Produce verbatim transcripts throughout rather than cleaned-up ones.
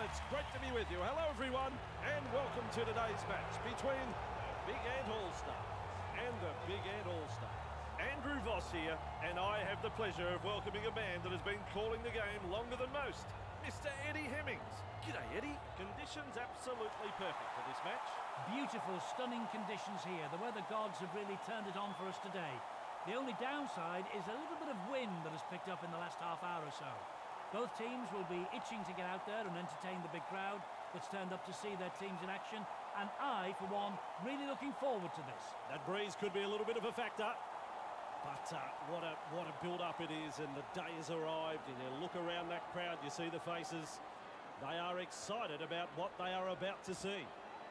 it's great to be with you. Hello, everyone, and welcome to today's match between the Big Ant All-Stars and the Big Ant All-Stars. Andrew Voss here, and I have the pleasure of welcoming a man that has been calling the game longer than most, Mister Eddie Hemmings. G'day, Eddie. Conditions absolutely perfect for this match. Beautiful, stunning conditions here. The weather gods have really turned it on for us today. The only downside is a little bit of wind that has picked up in the last half hour or so. Both teams will be itching to get out there and entertain the big crowd that's turned up to see their teams in action, and I, for one, really looking forward to this. That breeze could be a little bit of a factor. But uh, what a what a build-up it is, and the day has arrived, and you look around that crowd, you see the faces. They are excited about what they are about to see.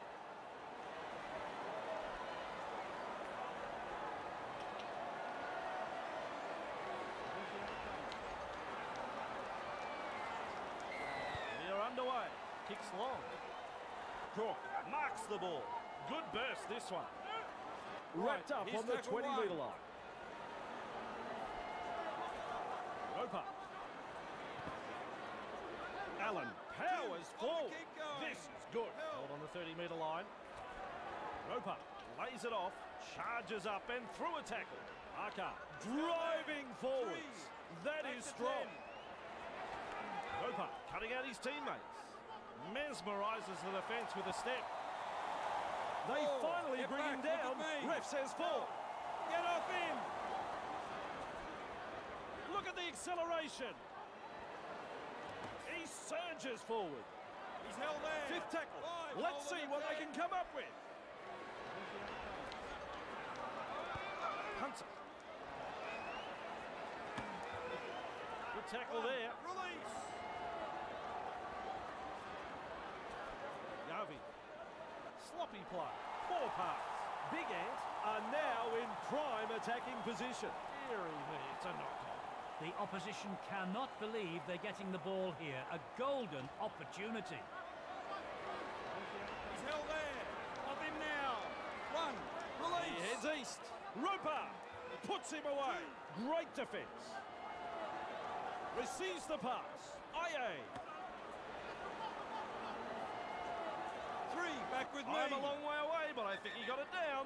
We are underway. Kicks long. Crook marks the ball. Good burst, this one. Wrapped up on the twenty metre line. Roper. Allen powers forward. This is good. Hold on the thirty metre line. Roper lays it off, charges up and through a tackle. Arca driving forwards. That is strong. Roper cutting out his teammates. Mesmerises the defence with a step. They oh, finally bring back, him down. Ref says four. Get off him. Look at the acceleration. He surges forward. He's held there. Fifth tackle. Five, Let's see what they can come up with. Hunts it. Good tackle One. there. Release. Garvey. Sloppy play. Poor pass. Big Ant are now in prime attacking position. Deary me, it's a knock-on. The opposition cannot believe they're getting the ball here. A golden opportunity. He's held there. Off him now. One. Release. He heads east. Roper puts him away. Great defence. Receives the pass. Aye. Three. Back with me. I'm a long way away, but I think he got it down.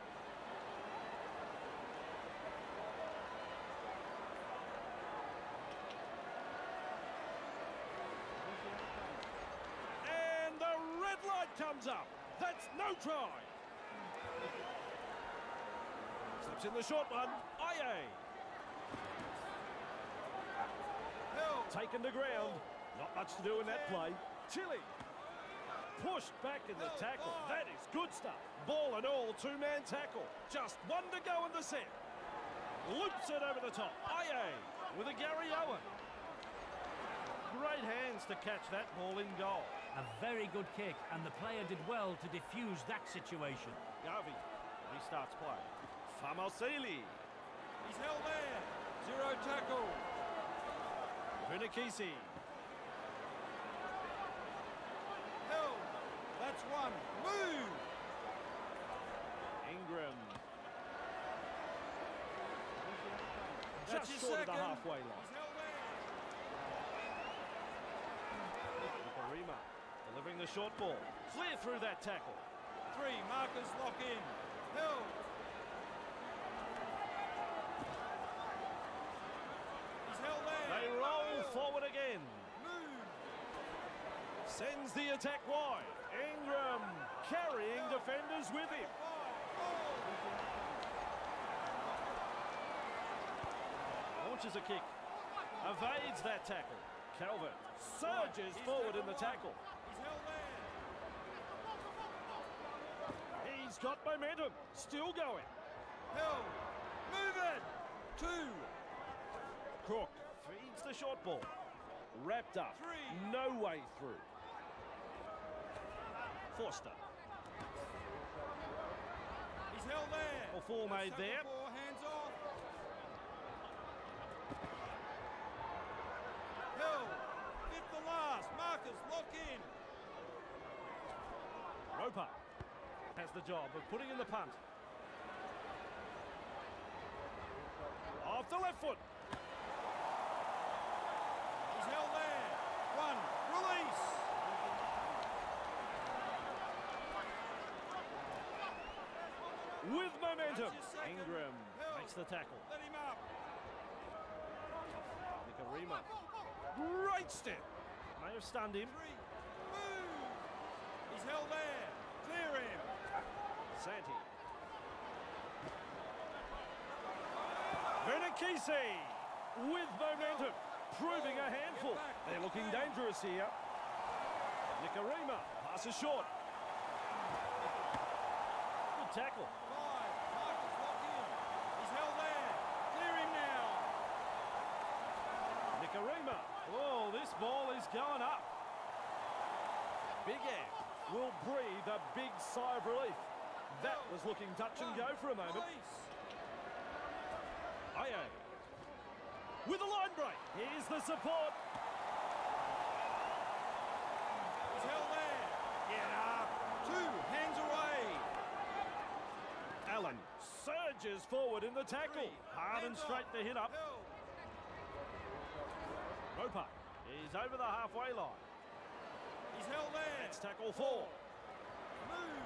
Light comes up. That's no try. Slips in the short one. Aye. Taken to ground. Not much to do in that play. Chile. Pushed back in the tackle. That is good stuff. Ball and all, two-man tackle. Just one to go in the set. Loops it over the top. Aye. With a Gary Owen. Great hands to catch that ball in goal. A very good kick, and the player did well to defuse that situation. Garvey restarts play. Famosili. He's held there. Zero tackle. Vunikisi. Held. That's one. Move. Ingram. That's Just his short second. of the halfway line. He's held there. Rima delivering the short ball. Clear through that tackle. Three. Markers lock in. Held. He's held there. They roll Held. forward again. Move. Sends the attack wide. Ingram carrying Held. defenders with him. Launches a kick. Evades that tackle. Calvert surges He's forward in the one. tackle. He's held there. He's got momentum. Still going. Held. Move it. Two. Crook feeds the short ball. Wrapped up. Three. No way through. Forster. He's held there. Well, four made there. Four, hands off. Held. Fifth the last. Markers lock in. Roper has the job of putting in the punt. Off the left foot. He's held there. One. Release. with momentum. That's your second. Ingram Hill. makes the tackle. Let him up. Nicarima. Great step. May have stunned him. Three. Move. He's held there. Clear him. Santi. Venakisi with momentum, proving a handful. They're looking dangerous here. Nicarima passes short. Good tackle. Five. Michael's locked in. He's held there. Clear him now. Nicarima. Oh, this ball is going up. Big Ant will breathe a big sigh of relief. That was looking touch and go for a moment. Release. Aye. With a line break. Here's the support. He's held there. Get up. Two. Hands away. Allen surges forward in the tackle. Three. Hard and Hands straight off. to hit up. Held. Wolfpack is over the halfway line. He's held there. It's tackle four. Move.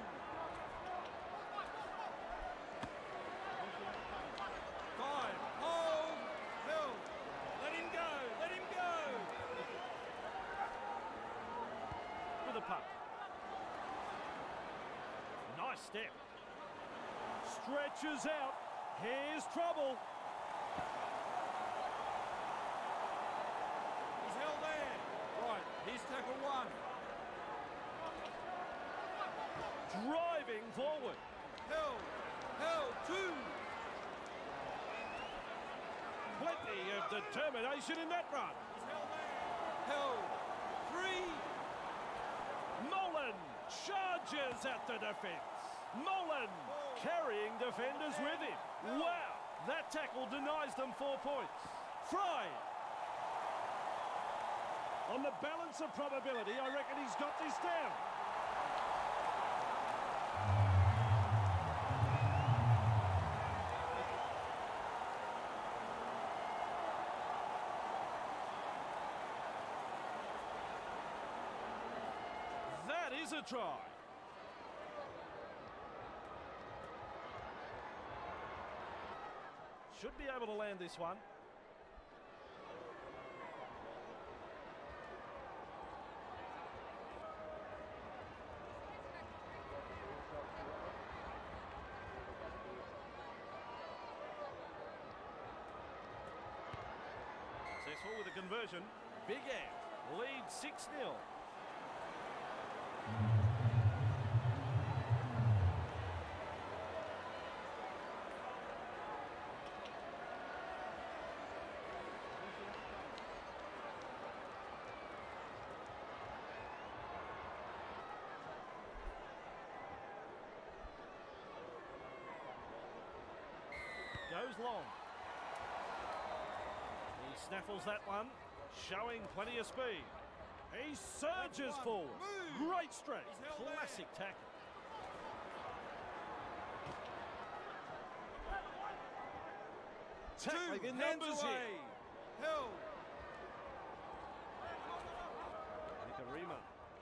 Five. Hold. Held. Let him go. Let him go. With a puck. Nice step. Stretches out. Here's trouble. He's held there. Right. Here's tackle one. Driving forward. Held. Held. Two. Plenty of determination in that run. He's held there. Held. Three. Nolan charges at the defence. Nolan carrying defenders with him. Wow, that tackle denies them four points. Fry. On the balance of probability, I reckon he's got this down. That is a try. Should be able to land this one. Successful with a conversion. Big Ant leads six nil. Goes long. He snaffles that one, showing plenty of speed. He surges forward. Move. Great strength. He's held there. Classic tackle. Tackling Two. in Hands numbers away. here. Held. Nicarima.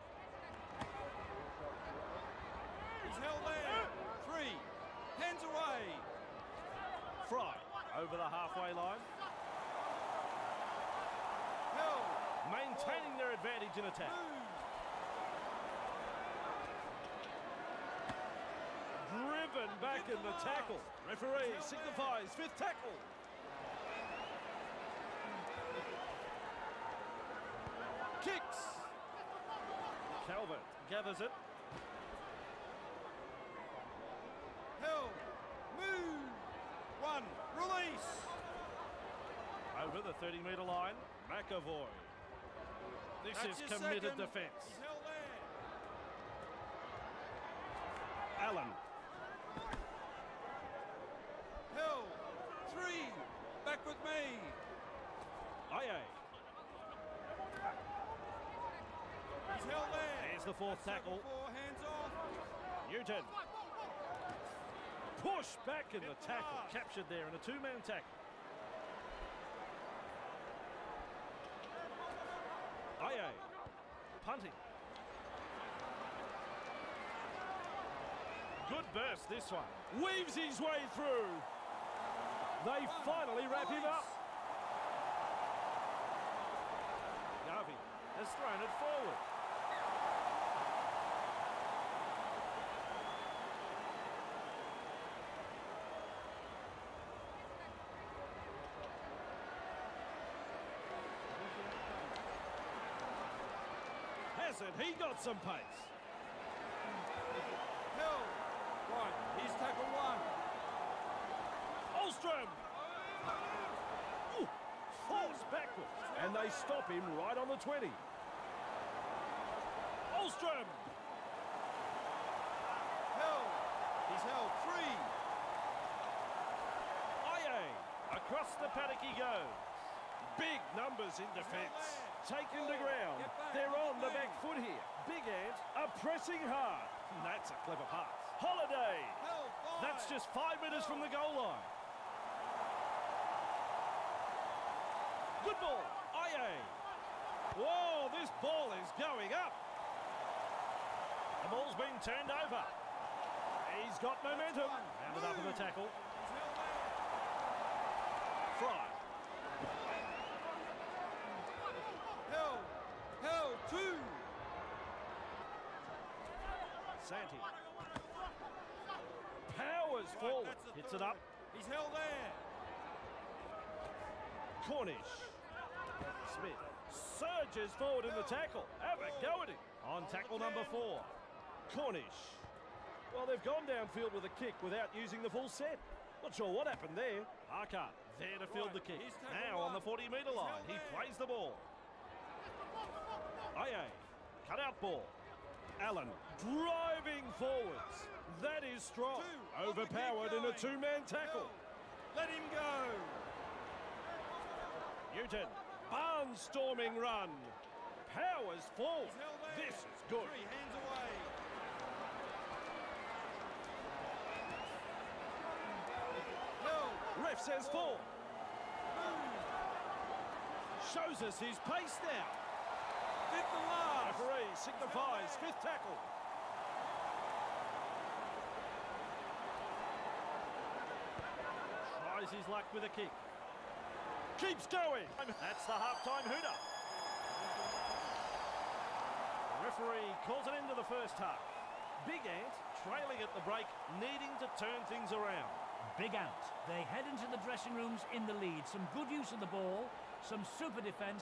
He's held there. Three. Hands away. Fry over the halfway line. Held. Maintaining their advantage in attack. Move. Driven back in the tackle. Referee signifies fifth tackle. Kicks. Calvert gathers it. Held. Move. One. Release. Over the thirty metre line. McAvoy. This That's is your committed second. defence. He's held there. Allen. Held. Three. Back with me. Aye. He's held there. There's the fourth tackle. Four. Hands off. Newton. Push back in the Hit the tackle. mark. Captured there in a two-man tackle. Aye. Punting. Good burst, this one. Weaves his way through. They finally wrap him up. Garvey has thrown it forward. Hasn't he got some pace? Hill. Right, here's tackle one. Olstrom! Ooh, forced backwards, and they stop him right on the twenty. Olstrom! Hill. He's held three. Aye, across the paddock he goes. Big numbers in defence. Taken to ground. They're on the back foot here. Big Ant are pressing hard. That's a clever pass. Holiday. That's just five metres from the goal line. Good ball. Aye. Whoa, this ball is going up. The ball's been turned over. He's got momentum. Rounded up in the tackle. Fry. Hill. Hill. Two. Santi. Powers forward. Hits it up. He's held there. Cornish. Smith surges forward in the tackle. Have a go at him. On tackle number four. Cornish. Well, they've gone downfield with a kick without using the full set. Not sure what happened there. Harker there to field the kick. Now on the forty metre line. He plays the ball. Aye, cut out ball. Allen driving forwards. That is strong. Overpowered in a two-man tackle. Let him go. Newton, barnstorming run. Powers forward. This is good. Three hands away. Hill. Ref says four. Shows us his pace now. Fifth and last. Referee signifies fifth tackle. Tries his luck with a kick. Keeps going. That's the half-time hooter. The referee calls it into the first half. Big Ant trailing at the break, needing to turn things around. Big Ant. They head into the dressing rooms in the lead. Some good use of the ball, some super defence.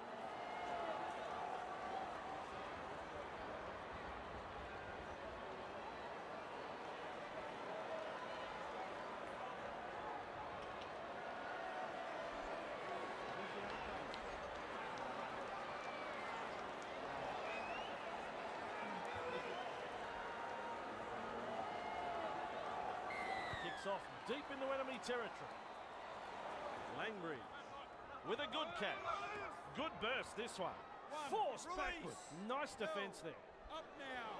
Off deep into enemy territory. Langridge with a good catch. Good burst this one. Forced backwards. Nice defence there. Up now.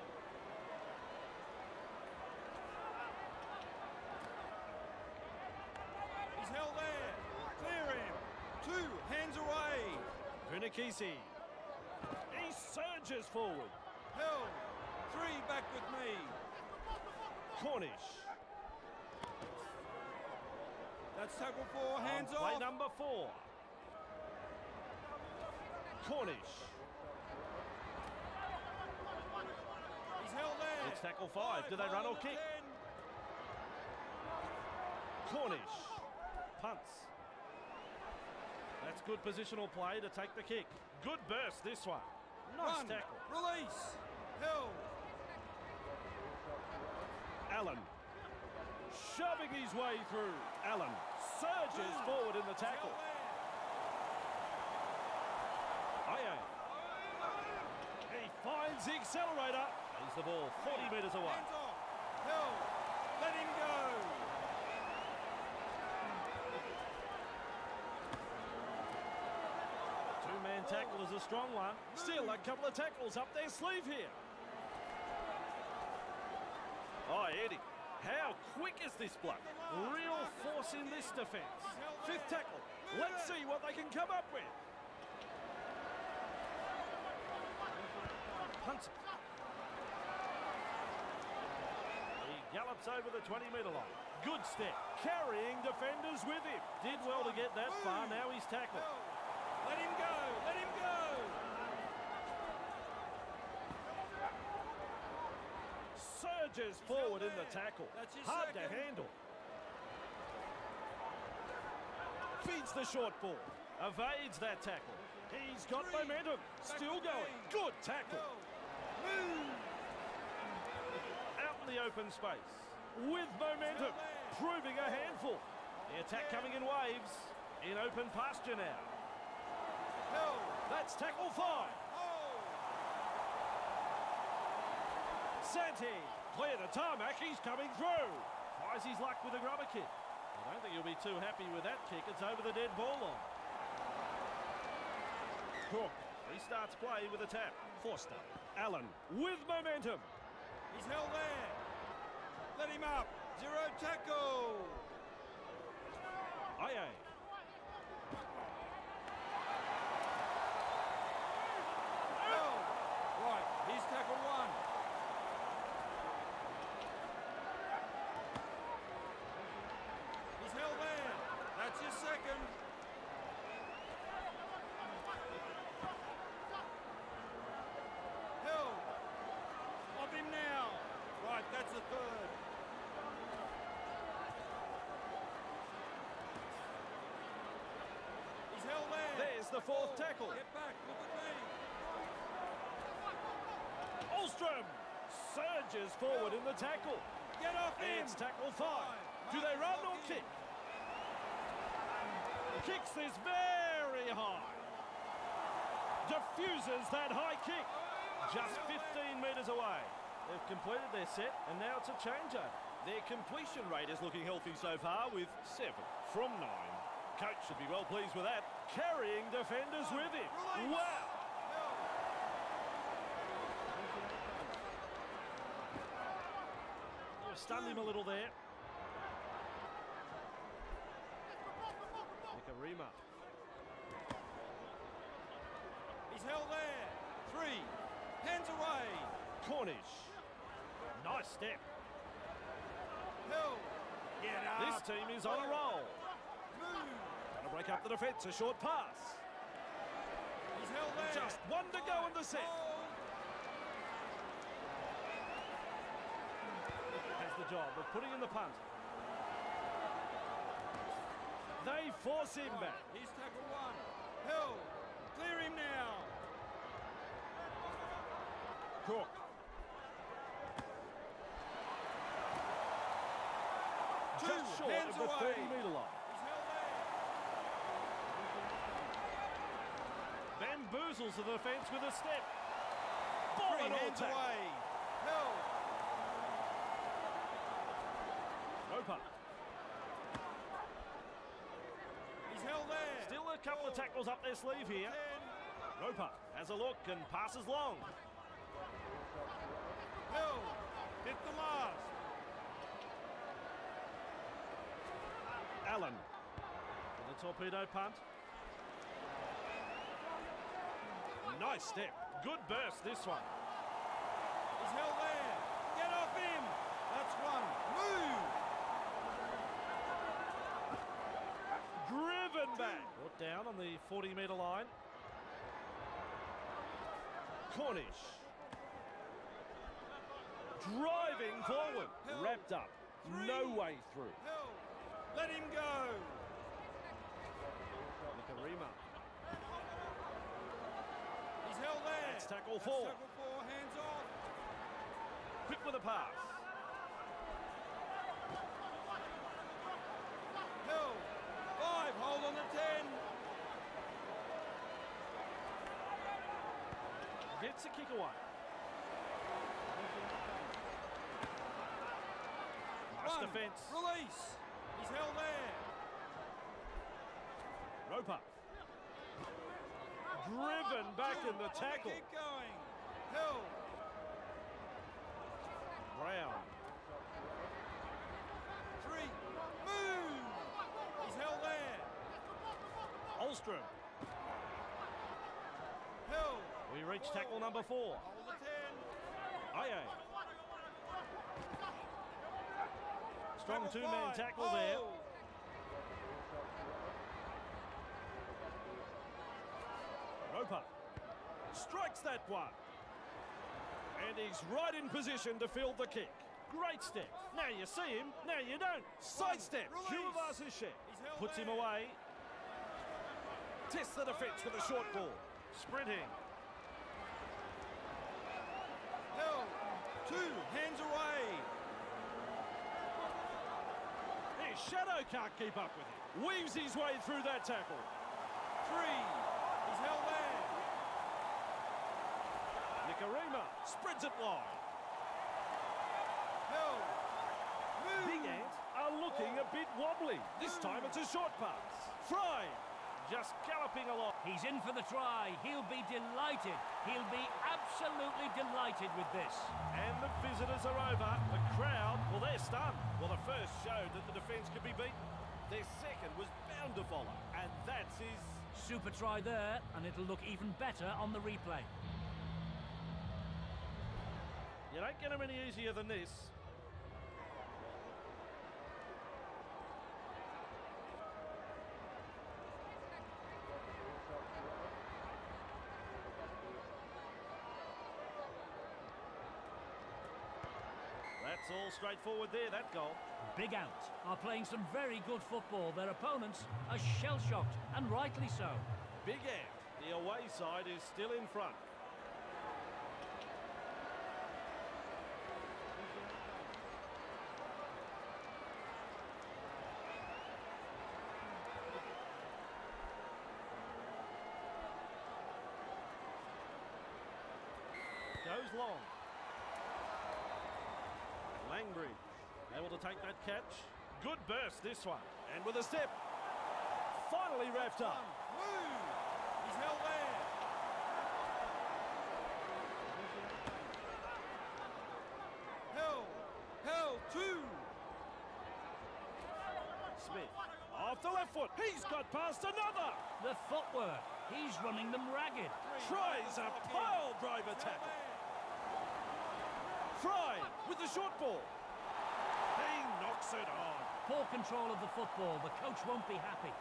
He's held there. Clear him. Two hands away. Vunikisi. He surges forward. Hill. Three back with me. Cornish. That's tackle four, hands On play off. number four. Cornish. He's held there. It's tackle five. Do they run or kick? ten. Cornish. Punts. That's good positional play to take the kick. Good burst this one. Nice Run. tackle. Release. Hill. Allen. Shoving his way through. Allen surges forward in the tackle. Aye. He finds the accelerator. He's the ball forty metres away. Hands off. Hill. Let him go. Two-man tackle is a strong one. Still a couple of tackles up their sleeve here. Oh, Eddie. How quick is this bloke? Real force in this defence. Fifth tackle. Let's see what they can come up with. Punts. He Gallops over the twenty metre line. Good step. Carrying defenders with him. Did well to get that far. Now he's tackled. Let him go. Let him go. Surges forward in the tackle. Hard to handle. Feeds the short ball. Evades that tackle. He's got momentum. Still going. Good tackle. Out in the open space. With momentum. Proving a handful. The attack coming in waves. In open pasture now. That's tackle five. Santi. Clear the tarmac. He's coming through. Tries his luck with a grubber kick. I don't think you'll be too happy with that kick. It's over the dead ball line. Cook. He starts play with a tap. Forster. Allen with momentum. He's held there. Let him up. Zero tackle. Aye, aye. Oh. Right, he's tackle one. He's held there. That's his second. Held. Off him now. Right, that's the third. He's held there. There's the fourth tackle. Get back, look at me. Olstrom surges forward in the tackle. Get off him. It's tackle five. Do they run or kick? Kicks this very high. Diffuses that high kick. Just fifteen metres away. They've completed their set and now it's a changeover. Their completion rate is looking healthy so far with seven from nine. Coach should be well pleased with that. Carrying defenders with him. Wow. Stunned him a little there. Nikarima. He's held there. Three. Hands away. Cornish. Nice step. Held. Get up. This team is on a roll. Move. Gonna break up the defence. A short pass. He's held there. Just one to go in the set. Hold. Has the job of putting in the punt. They force him back. He's tackle one. Held. Clear him now. Cook. Two. Just short Hands of the away. thirty metre line. He's held there. Bamboozles the defence with a step. Ball Three. and all Hands tackle. away. Held. Roper. He's held there. Still a couple of tackles up their sleeve here. Ten. Roper has a look and passes long. Held. Hit the last. Allen with a torpedo punt. Nice step. Good burst this one. He's held there. Get off him. That's one. Move. Driven back. Brought down on the forty metre line. Cornish. Driving forward. Wrapped up. No way through. Held. Let him go. Nikarima. He's held there. That's tackle That's four. tackle four. Hands off. Quick with a pass. Held. Five. Hold on the ten. Gets a kick away. Nice One. defence. Release. He's held there. Roper. Driven back in the tackle. Keep going. Held. Brown. Three. Move. He's held there. Olstrom. Held. We reach tackle number four. Hold the ten. Aye, aye. Strong Tackle two-man five. tackle Oh. there. Roper strikes that one. And he's right in position to field the kick. Great step. Now you see him, now you don't. Sidestep. Release. Puts him away. Tests the defence with a short ball. Sprinting. Held. Two. Hands away. His shadow can't keep up with him. Weaves his way through that tackle. Three. He's held there. Nicarima spreads it wide. Held. Move. Big Ant are looking a bit wobbly. This time it's a short pass. Fry just galloping along. He's in for the try. He'll be delighted. He'll be absolutely delighted with this. And the visitors are over. The crowd, well, they're stunned. Well, the first showed that the defence could be beaten. Their second was bound to follow. And that's his... Super try there, and it'll look even better on the replay. You don't get them any easier than this. That's all straightforward there, that goal. Big Ant are playing some very good football. Their opponents are shell-shocked, and rightly so. Big Ant, the away side, is still in front. Goes long. Langbridge able to take that catch. Good burst this one. And with a step. Finally wrapped up. Move. He's held there. Held. Held. Two. Smith off the left foot. He's got past another. The footwork. He's running them ragged. Tries a pile driver tackle. Fry with the short ball. He knocks it on. Poor control of the football. The coach won't be happy.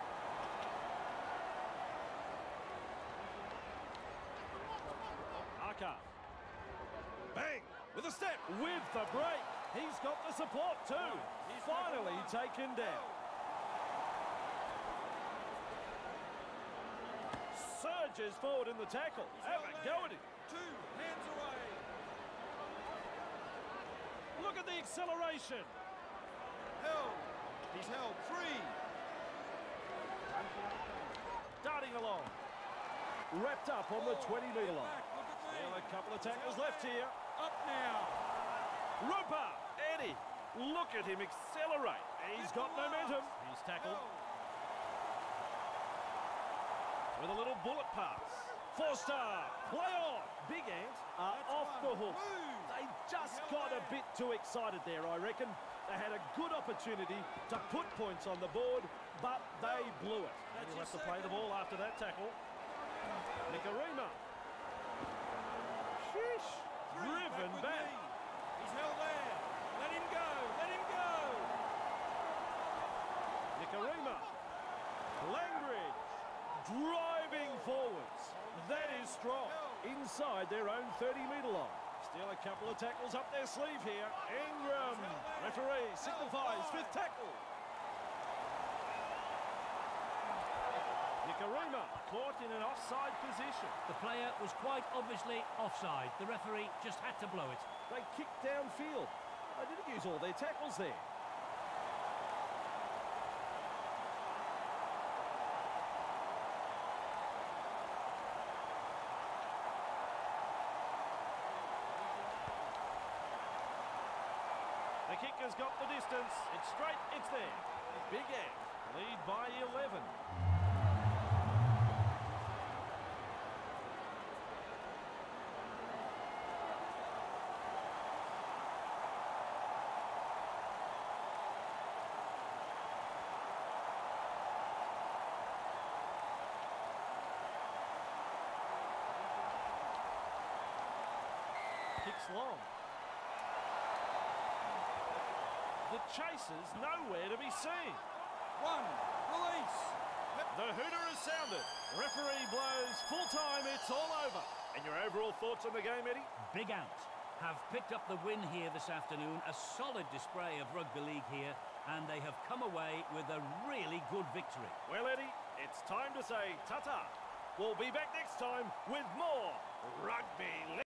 Aka. Bang! With a step. With the break. He's got the support too. He's finally taken down. Surges forward in the tackle. Have a go at him. Two. Hands away. Look at the acceleration. Held. He's held. Three. Darting along. Wrapped up on the twenty metre line. Back. Look at me. Still a couple of tackles left here. Up now. Roper. Eddie. Look at him accelerate. He's got momentum. He's tackled. Held. With a little bullet pass. Four-star. Play on. Big Ant are That's off one. the hook. Move. They just got a bit too excited there, I reckon. They had a good opportunity to put points on the board, but they blew it. That's He'll your have to play the second. ball after that tackle. Nicarima. Sheesh. Three. Driven with back. me. He's held there. Let him go. Let him go. Nicarima. Langbridge. Driving forwards. That is strong. Inside their own thirty metre line. Still a couple of tackles up their sleeve here. Ingram. Referee signifies fifth tackle. Nicarima caught in an offside position. The player was quite obviously offside. The referee just had to blow it. They kicked downfield. They didn't use all their tackles there. The kicker's got the distance. It's straight, it's there. Big Ant lead by eleven. Kicks long. The chaser's nowhere to be seen. One, release. The hooter is sounded. Referee blows full time, it's all over. And your overall thoughts on the game, Eddie? Big Ants have picked up the win here this afternoon. A solid display of rugby league here, and they have come away with a really good victory. Well, Eddie, it's time to say ta-ta. We'll be back next time with more rugby league.